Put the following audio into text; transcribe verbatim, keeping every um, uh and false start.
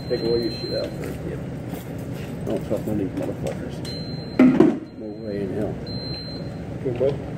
Take away your shit out first. Yep. Don't fuck with these motherfuckers. No way in hell. Good boy.